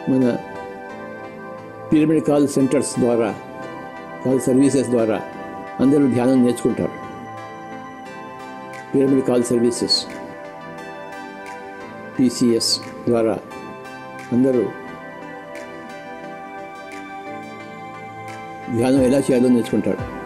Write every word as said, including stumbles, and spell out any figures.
మన pyramid call centres ద్వారా, call services ద్వారా అందరూ ధ్యానం నేర్చుకుంటారు. పిరమిడ్ కాల్ సర్వీసెస్ పీసీఎస్ ద్వారా అందరూ ధ్యానం ఎలా చేయాలో నేర్చుకుంటారు.